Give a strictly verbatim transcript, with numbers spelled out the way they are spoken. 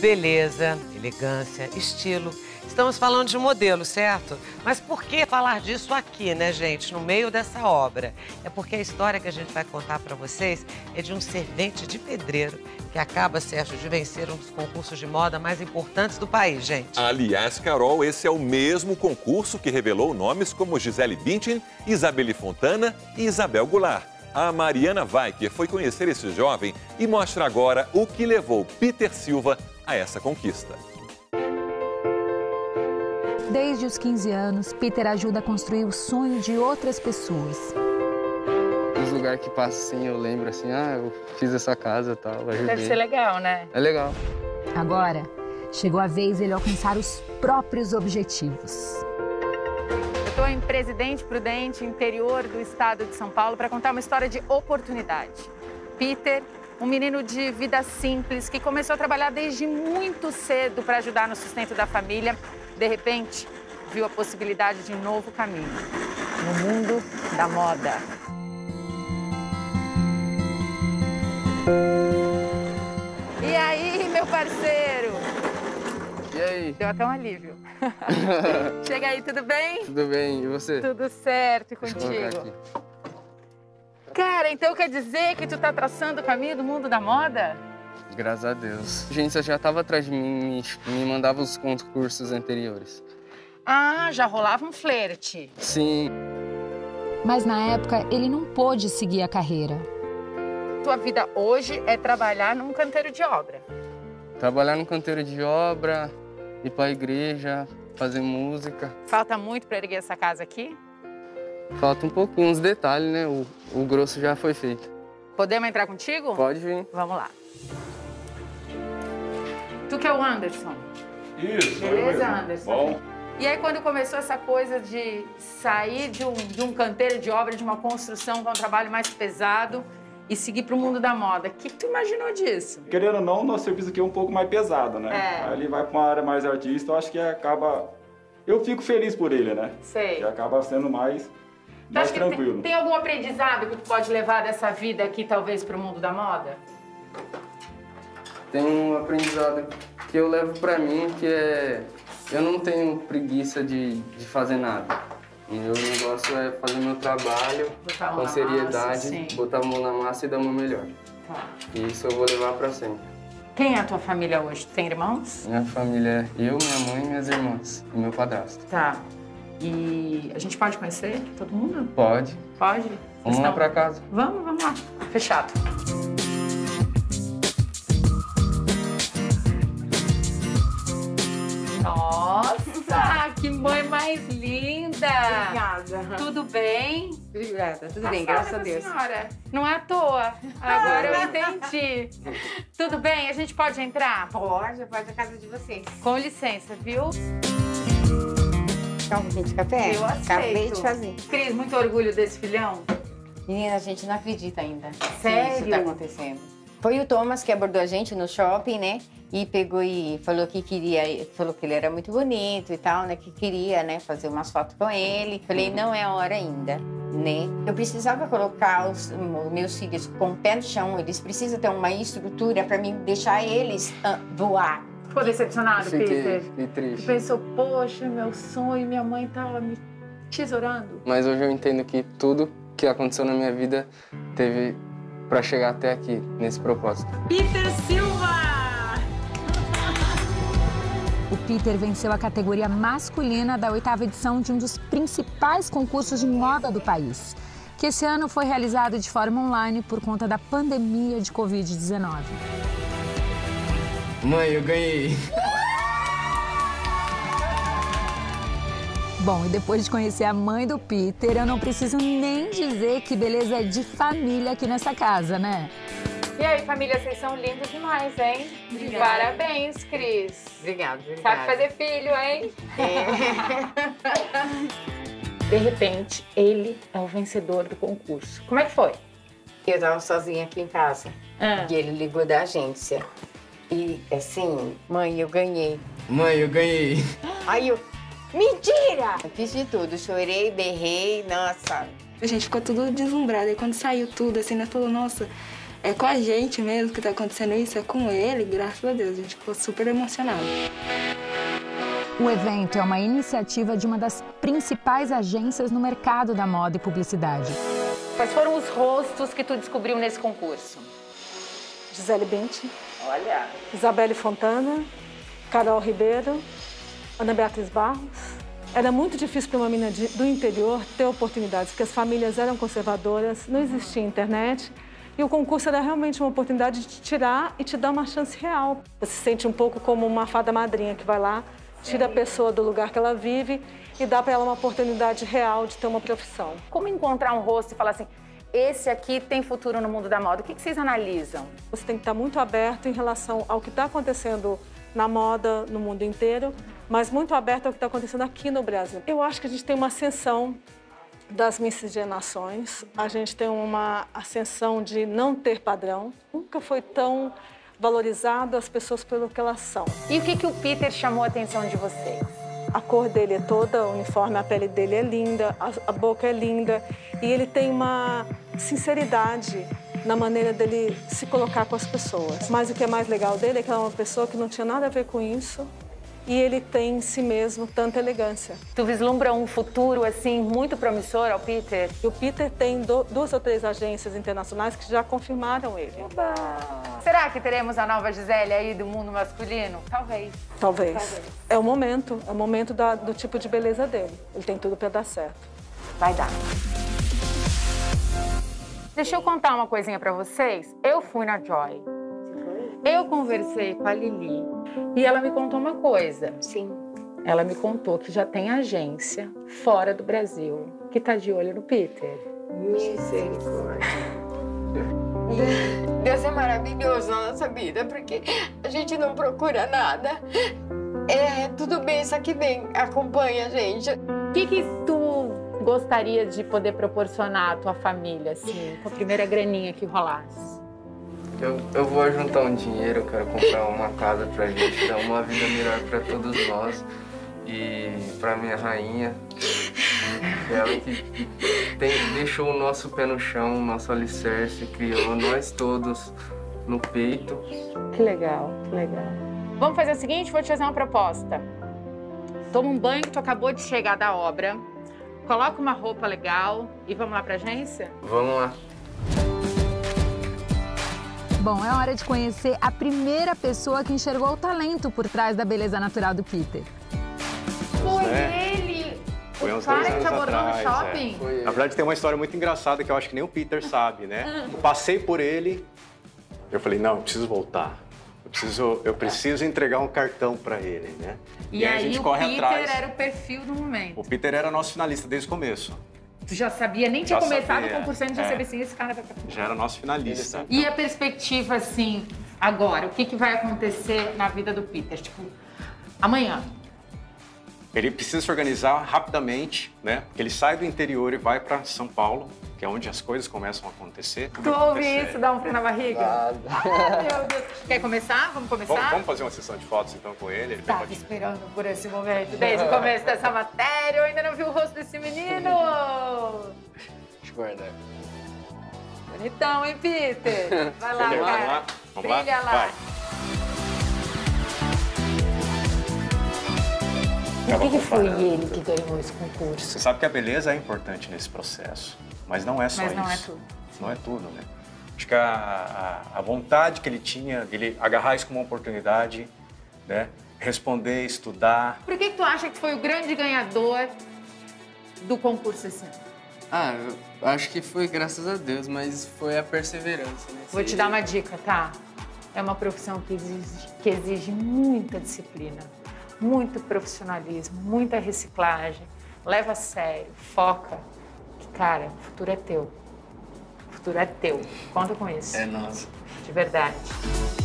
beleza, elegância, estilo. Estamos falando de modelo, certo? Mas por que falar disso aqui, né, gente, no meio dessa obra? É porque a história que a gente vai contar para vocês é de um servente de pedreiro que acaba, Sérgio, de vencer um dos concursos de moda mais importantes do país, gente. Aliás, Carol, esse é o mesmo concurso que revelou nomes como Gisele Bündchen, Isabelle Fontana e Isabel Goulart. A Mariana Weicker foi conhecer esse jovem e mostra agora o que levou Peter Silva a essa conquista. Desde os quinze anos, Peter ajuda a construir o sonho de outras pessoas. Os lugares que passa assim, eu lembro assim, ah, eu fiz essa casa e tal, ajudei. Deve ser legal, né? É legal. Agora, chegou a vez ele alcançar os próprios objetivos. Eu estou em Presidente Prudente, interior do estado de São Paulo, para contar uma história de oportunidade. Peter, um menino de vida simples, que começou a trabalhar desde muito cedo para ajudar no sustento da família, de repente, viu a possibilidade de um novo caminho, no mundo da moda. E aí, meu parceiro? E aí? Deu até um alívio. Chega aí, tudo bem? Tudo bem, e você? Tudo certo, e Deixa eu contigo? colocar aqui. Cara, então quer dizer que tu tá traçando o caminho do mundo da moda? Graças a Deus. A agência já estava atrás de mim, me, me mandava os concursos anteriores. Ah, já rolava um flerte. Sim. Mas na época, ele não pôde seguir a carreira. Tua vida hoje é trabalhar num canteiro de obra. Trabalhar no canteiro de obra, ir para a igreja, fazer música. Falta muito para erguer essa casa aqui? Falta um pouquinho, uns detalhes, né? O, o grosso já foi feito. Podemos entrar contigo? Pode vir. Vamos lá. Tu que é o Anderson? Isso, Beleza, Anderson? Bom. E aí, quando começou essa coisa de sair de um, de um canteiro de obra, de uma construção com um trabalho mais pesado e seguir para o mundo da moda, o que, que tu imaginou disso? Querendo ou não, nosso serviço aqui é um pouco mais pesado, né? É. Aí ele vai para uma área mais artista, eu acho que acaba... Eu fico feliz por ele, né? Sei. Que acaba sendo mais, Tu mais acha que tranquilo. tem, tem algum aprendizado que tu pode levar dessa vida aqui, talvez, para o mundo da moda? Tem um aprendizado que eu levo pra mim, que é... Eu não tenho preguiça de, de fazer nada. O meu negócio é fazer meu trabalho Botar a mão com na seriedade, massa, sim. botar a mão na massa e dar o meu melhor. Tá. E isso eu vou levar pra sempre. Quem é a tua família hoje? Tu tem irmãos? Minha família é eu, minha mãe, minhas irmãs e meu padrasto. Tá. E a gente pode conhecer todo mundo? Pode. Pode? Vamos lá pra casa. Vamos, vamos lá. Fechado. Nossa, que mãe mais linda! Obrigada. Tudo bem? Obrigada, tudo A bem, senhora graças a da Deus. senhora. Não é à toa. Agora eu entendi. Tudo bem? A gente pode entrar? Pode, pode a casa de vocês. Com licença, viu? Quer um pouquinho de café? Eu aceito. Acabei de fazer. Cris, muito orgulho desse filhão. Menina, a gente não acredita ainda Sério? que isso tá acontecendo. Foi o Thomas que abordou a gente no shopping, né? E pegou e falou que queria, falou que ele era muito bonito e tal, né? Que queria, né, fazer umas fotos com ele. Falei, não é a hora ainda, né? Eu precisava colocar os, os meus filhos com o pé no chão. Eles precisam ter uma estrutura para mim deixar eles uh, voar. Ficou decepcionado, Fiquei, Peter? fiquei triste. Tu pensou, poxa, meu sonho, minha mãe tava me tesourando. Mas hoje eu entendo que tudo que aconteceu na minha vida teve pra chegar até aqui, nesse propósito. Peter Silva! O Peter venceu a categoria masculina da oitava edição de um dos principais concursos de moda do país, que esse ano foi realizado de forma online por conta da pandemia de covid dezenove. Mãe, eu ganhei! Bom, e depois de conhecer a mãe do Peter, eu não preciso nem dizer que beleza é de família aqui nessa casa, né? E aí, família, vocês são lindos demais, hein? Obrigada. Parabéns, Cris. Obrigada, obrigada. Sabe fazer filho, hein? É. De repente, ele é o vencedor do concurso. Como é que foi? Eu tava sozinha aqui em casa Ah. e ele ligou da agência. E assim, mãe, eu ganhei. Mãe, eu ganhei! Aí eu, mentira! Eu fiz de tudo, chorei, berrei, nossa. A gente ficou tudo deslumbrado. E quando saiu tudo, assim, nós falamos, nossa, é com a gente mesmo que tá acontecendo isso, é com ele, graças a Deus, a gente ficou super emocionado. O evento é uma iniciativa de uma das principais agências no mercado da moda e publicidade. Quais foram os rostos que tu descobriu nesse concurso? Gisele Bündchen. Olha. Isabelle Fontana, Carol Ribeiro, Ana Beatriz Barros. Era muito difícil para uma menina de, do interior ter oportunidades, porque as famílias eram conservadoras, não existia internet. E o concurso era realmente uma oportunidade de te tirar e te dar uma chance real. Você se sente um pouco como uma fada madrinha que vai lá, tira a pessoa do lugar que ela vive e dá para ela uma oportunidade real de ter uma profissão. Como encontrar um rosto e falar assim, esse aqui tem futuro no mundo da moda? O que vocês analisam? Você tem que estar muito aberto em relação ao que está acontecendo na moda no mundo inteiro, mas muito aberto ao que está acontecendo aqui no Brasil. Eu acho que a gente tem uma ascensão das miscigenações, a gente tem uma ascensão de não ter padrão. Nunca foi tão valorizado as pessoas pelo que elas são. E o que, que o Peter chamou a atenção de vocês? A cor dele é toda uniforme, a pele dele é linda, a, a boca é linda e ele tem uma sinceridade na maneira dele se colocar com as pessoas. Mas o que é mais legal dele é que ele é uma pessoa que não tinha nada a ver com isso e ele tem em si mesmo tanta elegância. Tu vislumbra um futuro, assim, muito promissor ao Peter? E o Peter tem do, duas ou três agências internacionais que já confirmaram ele. Oba! Será que teremos a nova Gisele aí do mundo masculino? Talvez. Talvez. Talvez. É o momento, é o momento da, do tipo de beleza dele. Ele tem tudo para dar certo. Vai dar. Deixa eu contar uma coisinha para vocês. Eu fui na Joy. Eu conversei com a Lili e ela me contou uma coisa. Sim. Ela me contou que já tem agência fora do Brasil que tá de olho no Peter. Misericórdia. Deus é maravilhoso na nossa vida, porque a gente não procura nada. É tudo bem, só que vem, acompanha a gente. O que que tu gostaria de poder proporcionar à tua família, assim, com a primeira graninha que rolasse? Eu, eu vou juntar um dinheiro, eu quero comprar uma casa pra gente, dar uma vida melhor pra todos nós. E pra minha rainha, ela que tem, deixou o nosso pé no chão, o nosso alicerce, criou nós todos no peito. Que legal, que legal. Vamos fazer o seguinte, vou te fazer uma proposta. Toma um banho que tu acabou de chegar da obra, coloca uma roupa legal e vamos lá pra agência? Vamos lá. Bom, é hora de conhecer a primeira pessoa que enxergou o talento por trás da beleza natural do Peter. Foi né? ele! Foi o uns cara dois que anos te abordou atrás, no shopping? É. Na verdade, tem uma história muito engraçada que eu acho que nem o Peter sabe, né? Eu passei por ele, eu falei, não, eu preciso voltar. Eu preciso, eu preciso entregar um cartão para ele, né? E, e aí, aí a gente o corre Peter atrás. era o perfil do momento. O Peter era nosso finalista desde o começo. Tu já sabia, nem tinha Já começado sabia, o concursante, já é. sabia assim, esse cara vai pra frente. Já era nosso finalista. E a perspectiva, assim, agora, o que, que vai acontecer na vida do Peter? Tipo, amanhã. Ele precisa se organizar rapidamente, né? Porque ele sai do interior e vai para São Paulo, que é onde as coisas começam a acontecer. Tu ouve isso, dá um frio na barriga? Ah, meu Deus. Quer começar? Vamos começar? Vamos, vamos fazer uma sessão de fotos, então, com ele? Ele Estava pode... esperando por esse momento desde o começo dessa matéria. Eu ainda não vi o rosto desse menino. Deixa eu guardar. Bonitão, hein, Peter? Vai lá, Vamos cara. lá? Vamos Brilha lá? lá. Vai. Por que, que foi ele que ganhou esse concurso? Você sabe que a beleza é importante nesse processo, mas não é só mas não isso. É tudo. Não é tudo, né? Acho que a, a, a vontade que ele tinha de ele agarrar isso como uma oportunidade, né? Responder, estudar. Por que, que tu acha que foi o grande ganhador do concurso esse ano? Ah, eu acho que foi graças a Deus, mas foi a perseverança, né? Vou te dar uma dica, tá? É uma profissão que exige, que exige muita disciplina, muito profissionalismo, muita reciclagem. Leva a sério, foca. Que, cara, o futuro é teu. O futuro é teu. Conta com isso. É nosso. De verdade.